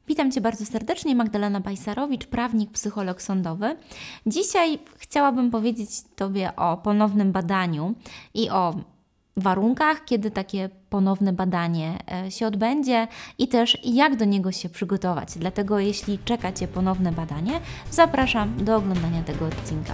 Witam Cię bardzo serdecznie, Magdalena Bajsarowicz, prawnik, psycholog sądowy. Dzisiaj chciałabym powiedzieć Tobie o ponownym badaniu i o warunkach, kiedy takie ponowne badanie się odbędzie i też jak do niego się przygotować. Dlatego jeśli czeka Cię ponowne badanie, zapraszam do oglądania tego odcinka.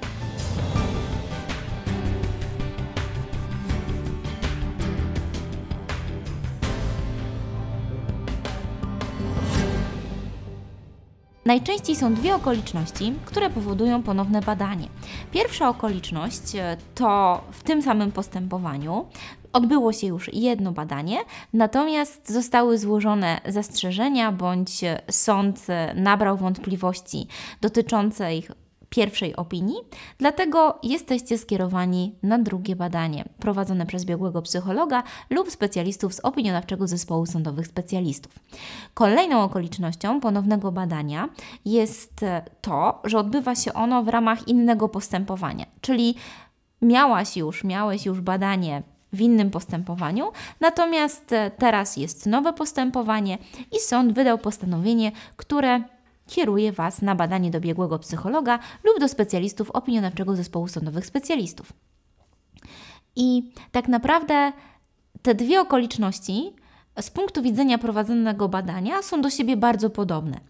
Najczęściej są dwie okoliczności, które powodują ponowne badanie. Pierwsza okoliczność to w tym samym postępowaniu odbyło się już jedno badanie, natomiast zostały złożone zastrzeżenia bądź sąd nabrał wątpliwości dotyczące ich pierwszej opinii, dlatego jesteście skierowani na drugie badanie prowadzone przez biegłego psychologa lub specjalistów z opiniodawczego zespołu sądowych specjalistów. Kolejną okolicznością ponownego badania jest to, że odbywa się ono w ramach innego postępowania, czyli miałeś już badanie w innym postępowaniu, natomiast teraz jest nowe postępowanie i sąd wydał postanowienie, które kieruje Was na badanie do biegłego psychologa lub do specjalistów opiniodawczego zespołu sądowych specjalistów. I tak naprawdę te dwie okoliczności z punktu widzenia prowadzonego badania są do siebie bardzo podobne.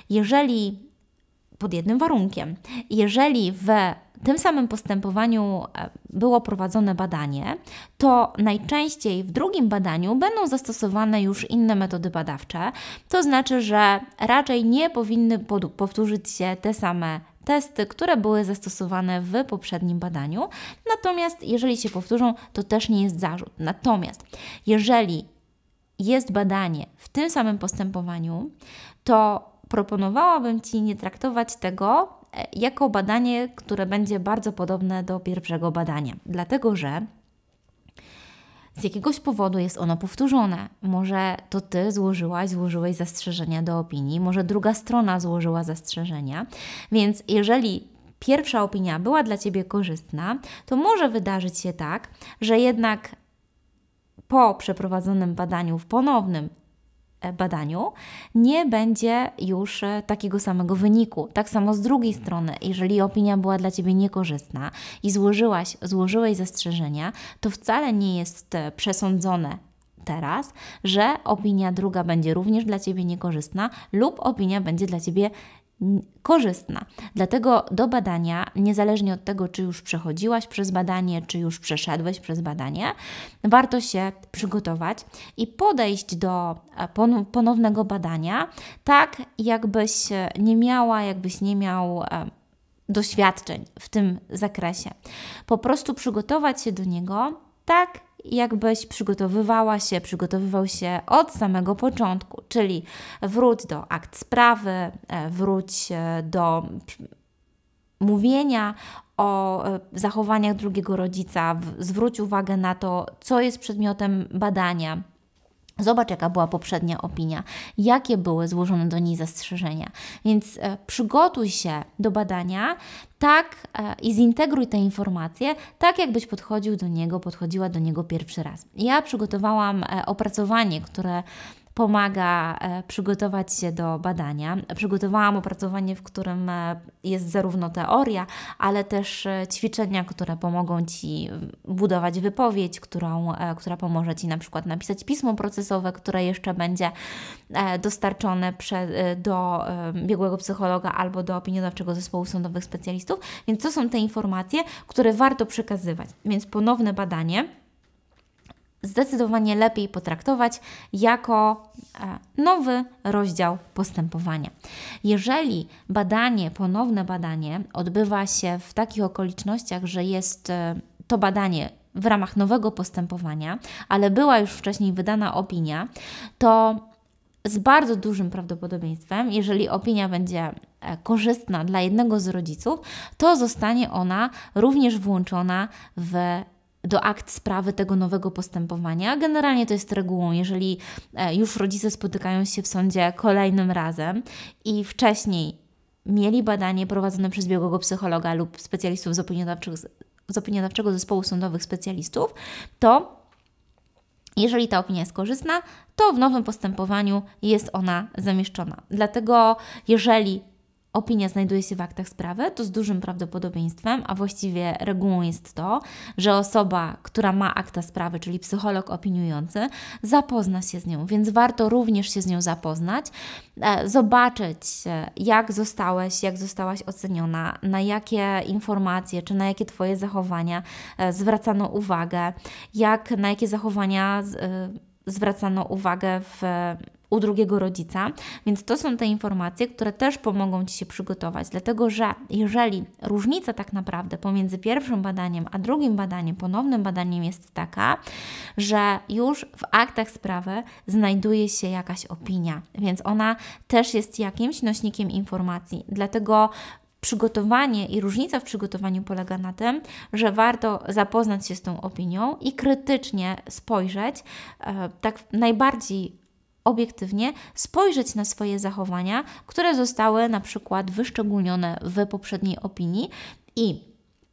Pod jednym warunkiem, jeżeli w tym samym postępowaniu było prowadzone badanie, to najczęściej w drugim badaniu będą zastosowane już inne metody badawcze, to znaczy, że raczej nie powinny powtórzyć się te same testy, które były zastosowane w poprzednim badaniu, natomiast jeżeli się powtórzą, to też nie jest zarzut. Natomiast jeżeli jest badanie w tym samym postępowaniu, to proponowałabym Ci nie traktować tego jako badanie, które będzie bardzo podobne do pierwszego badania, dlatego że z jakiegoś powodu jest ono powtórzone. Może to Ty złożyłeś zastrzeżenia do opinii, może druga strona złożyła zastrzeżenia, więc jeżeli pierwsza opinia była dla Ciebie korzystna, to może wydarzyć się tak, że jednak po przeprowadzonym badaniu, w ponownym badaniu nie będzie już takiego samego wyniku. Tak samo z drugiej strony, jeżeli opinia była dla Ciebie niekorzystna i złożyłeś zastrzeżenia, to wcale nie jest przesądzone teraz, że opinia druga będzie również dla Ciebie niekorzystna lub opinia będzie dla Ciebie korzystna. Dlatego do badania, niezależnie od tego, czy już przechodziłaś przez badanie, czy już przeszedłeś przez badanie, warto się przygotować i podejść do ponownego badania tak, jakbyś nie miał doświadczeń w tym zakresie. Po prostu przygotować się do niego tak, jakbyś przygotowywał się od samego początku, czyli wróć do akt sprawy, wróć do mówienia o zachowaniach drugiego rodzica, zwróć uwagę na to, co jest przedmiotem badania. Zobacz, jaka była poprzednia opinia, jakie były złożone do niej zastrzeżenia. Więc przygotuj się do badania tak i zintegruj te informacje, tak jakbyś podchodziła do niego pierwszy raz. Ja przygotowałam opracowanie, które pomaga przygotować się do badania. Przygotowałam opracowanie, w którym jest zarówno teoria, ale też ćwiczenia, które pomogą Ci budować wypowiedź, która pomoże Ci na przykład napisać pismo procesowe, które jeszcze będzie dostarczone do biegłego psychologa albo do opiniodawczego zespołu sądowych specjalistów. Więc to są te informacje, które warto przekazywać. Więc ponowne badanie zdecydowanie lepiej potraktować jako nowy rozdział postępowania. Jeżeli ponowne badanie odbywa się w takich okolicznościach, że jest to badanie w ramach nowego postępowania, ale była już wcześniej wydana opinia, to z bardzo dużym prawdopodobieństwem, jeżeli opinia będzie korzystna dla jednego z rodziców, to zostanie ona również włączona do akt sprawy tego nowego postępowania. Generalnie to jest regułą, jeżeli już rodzice spotykają się w sądzie kolejnym razem i wcześniej mieli badanie prowadzone przez biegłego psychologa lub specjalistów z opiniodawczego zespołu sądowych specjalistów, to Jeżeli ta opinia jest korzystna, to w nowym postępowaniu jest ona zamieszczona. Dlatego jeżeli opinia znajduje się w aktach sprawy, to z dużym prawdopodobieństwem, a właściwie regułą jest to, że osoba, która ma akta sprawy, czyli psycholog opiniujący, zapozna się z nią, więc warto również się z nią zapoznać, zobaczyć, jak zostałaś oceniona, na jakie informacje, czy na jakie Twoje zachowania zwracano uwagę, na jakie zachowania zwracano uwagę u drugiego rodzica, więc to są te informacje, które też pomogą Ci się przygotować, dlatego że jeżeli różnica tak naprawdę pomiędzy pierwszym badaniem a drugim badaniem, ponownym badaniem jest taka, że już w aktach sprawy znajduje się jakaś opinia, więc ona też jest jakimś nośnikiem informacji, dlatego przygotowanie i różnica w przygotowaniu polega na tym, że warto zapoznać się z tą opinią i krytycznie spojrzeć, tak najbardziej obiektywnie spojrzeć na swoje zachowania, które zostały na przykład wyszczególnione w poprzedniej opinii i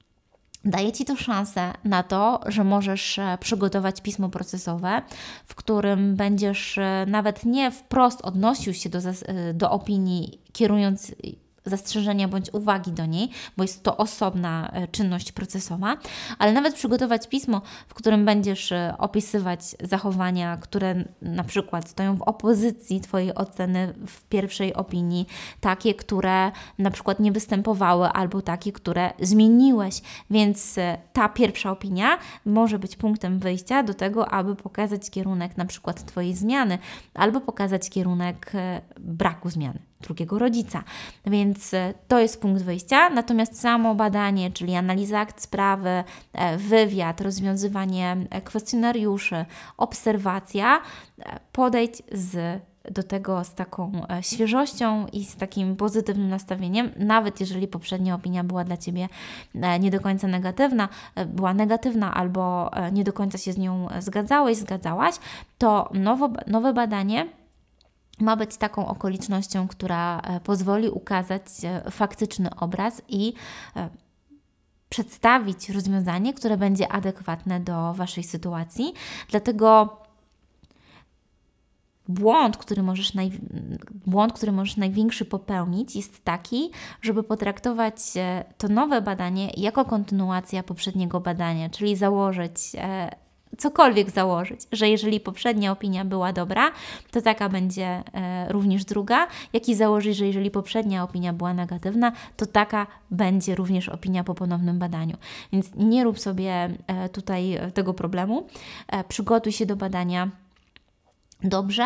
daje Ci to szansę na to, że możesz przygotować pismo procesowe, w którym będziesz nawet nie wprost odnosił się do opinii, kierując zastrzeżenia bądź uwagi do niej, bo jest to osobna czynność procesowa, ale nawet przygotować pismo, w którym będziesz opisywać zachowania, które na przykład stoją w opozycji Twojej oceny w pierwszej opinii, takie, które na przykład nie występowały, albo takie, które zmieniłeś, więc ta pierwsza opinia może być punktem wyjścia do tego, aby pokazać kierunek na przykład Twojej zmiany, albo pokazać kierunek braku zmiany drugiego rodzica. Więc to jest punkt wyjścia. Natomiast samo badanie, czyli analiza akt sprawy, wywiad, rozwiązywanie kwestionariuszy, obserwacja, podejdź do tego z taką świeżością i z takim pozytywnym nastawieniem, nawet jeżeli poprzednia opinia była dla Ciebie nie do końca była negatywna albo nie do końca się z nią zgadzałaś, to nowe badanie ma być taką okolicznością, która pozwoli ukazać faktyczny obraz i przedstawić rozwiązanie, które będzie adekwatne do Waszej sytuacji. Dlatego błąd, który możesz największy popełnić, jest taki, żeby potraktować to nowe badanie jako kontynuacja poprzedniego badania, czyli cokolwiek założyć, że jeżeli poprzednia opinia była dobra, to taka będzie również druga, jak i założyć, że jeżeli poprzednia opinia była negatywna, to taka będzie również opinia po ponownym badaniu. Więc nie rób sobie tutaj tego problemu. Przygotuj się do badania dobrze.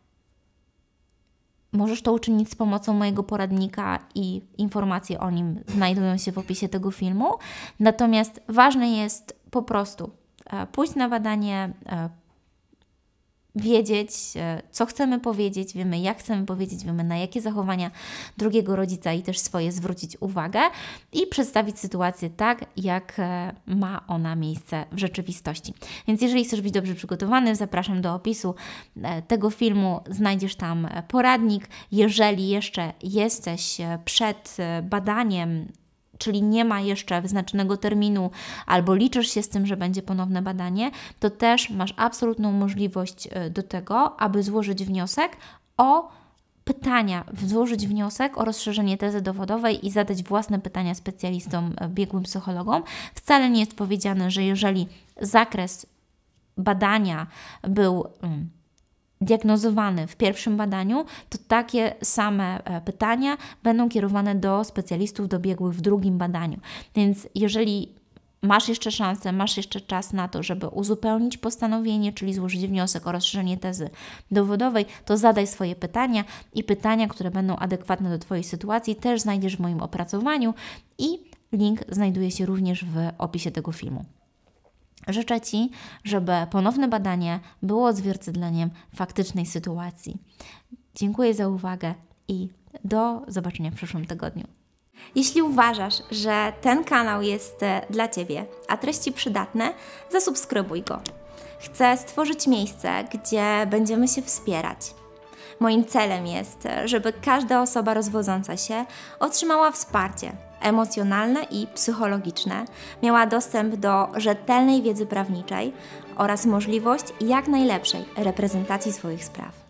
Możesz to uczynić z pomocą mojego poradnika i informacje o nim znajdują się w opisie tego filmu. Natomiast ważne jest po prostu pójść na badanie, wiedzieć, co chcemy powiedzieć, wiemy, jak chcemy powiedzieć, wiemy, na jakie zachowania drugiego rodzica i też swoje zwrócić uwagę i przedstawić sytuację tak, jak ma ona miejsce w rzeczywistości. Więc jeżeli chcesz być dobrze przygotowany, zapraszam do opisu tego filmu, znajdziesz tam poradnik. Jeżeli jeszcze jesteś przed badaniem, czyli nie ma jeszcze wyznaczonego terminu, albo liczysz się z tym, że będzie ponowne badanie, to też masz absolutną możliwość do tego, aby złożyć wniosek o rozszerzenie tezy dowodowej i zadać własne pytania specjalistom, biegłym psychologom. Wcale nie jest powiedziane, że jeżeli zakres badania był diagnozowany w pierwszym badaniu, to takie same pytania będą kierowane do specjalistów, do biegłych w drugim badaniu. Więc jeżeli masz jeszcze szansę, masz jeszcze czas na to, żeby uzupełnić postanowienie, czyli złożyć wniosek o rozszerzenie tezy dowodowej, to zadaj swoje pytania i pytania, które będą adekwatne do Twojej sytuacji, też znajdziesz w moim opracowaniu i link znajduje się również w opisie tego filmu. Życzę Ci, żeby ponowne badanie było odzwierciedleniem faktycznej sytuacji. Dziękuję za uwagę i do zobaczenia w przyszłym tygodniu. Jeśli uważasz, że ten kanał jest dla Ciebie, a treści przydatne, zasubskrybuj go. Chcę stworzyć miejsce, gdzie będziemy się wspierać. Moim celem jest, żeby każda osoba rozwodząca się otrzymała wsparcie emocjonalne i psychologiczne, miała dostęp do rzetelnej wiedzy prawniczej oraz możliwość jak najlepszej reprezentacji swoich spraw.